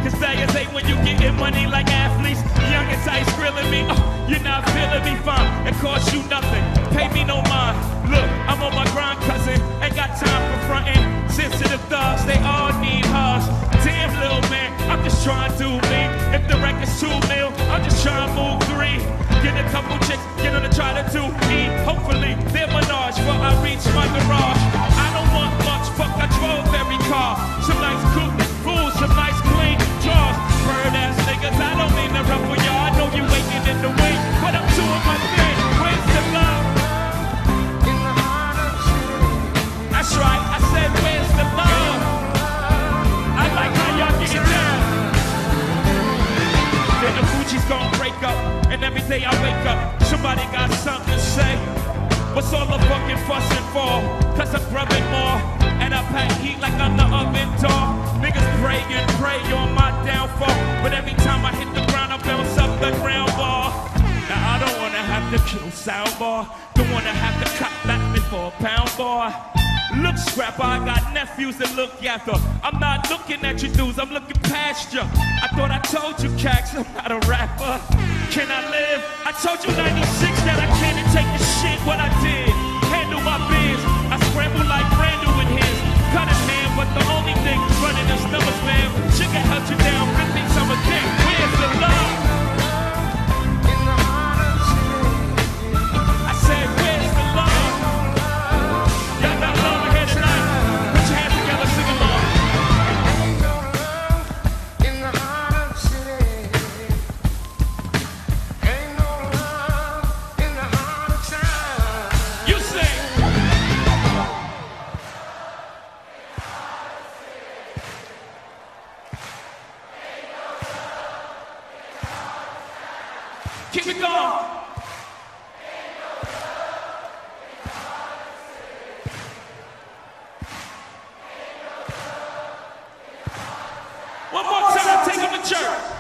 Cause players hate when you getting money like athletes. Young and tight grilling me, you're not feeling me fine. It costs you nothing, pay me no mind. Look, I'm on my grind, cousin, ain't got time for frontin'. Sensitive thugs, they all need hugs. Damn, little man, I'm just trying to do me. If the record's 2 mil, I'm just trying to move 3. Get a couple chicks, get on to try to do me. Hopefully, they're Menage before I reach my garage. I don't want much, fuck, I drove every car. Some nice coupe, fools, some nice clean draws. Bird-ass niggas, I don't mean to ruffle y'all. I know you waiting in the wing, but I'm doing my thing. Where's the love? That's right, I said, where's the love? I like how y'all get it down. Then the Fuji's gon' break up, and every day I wake up, somebody got something to say. What's all the fucking fussing for? Cause I'm grubbing more, and I pack heat like I'm the oven door. Niggas pray and pray on my downfall, but every time I hit the ground, I bounce up the ground ball. Now I don't wanna have to kill soundbar, don't wanna have to cut back me for a pound boy. Look, Scrapper, I got nephews to look after. I'm not looking at you dudes, I'm looking past you. I thought I told you, Cax, I'm not a rapper. Can I live? I told you 96 that I can't take the shit what I did. Handle my biz, I scramble like Randall with his. Cut his hand, but the only thing running is numbers, man. She can help you down 15 summer thing. Where's the love? I said, where's the love? Y'all got love here tonight. Put your hands together, sing along. Ain't no love in the heart of the city. Ain't no love in the heart of town. You sing. Keep it going. One more time, take him to church.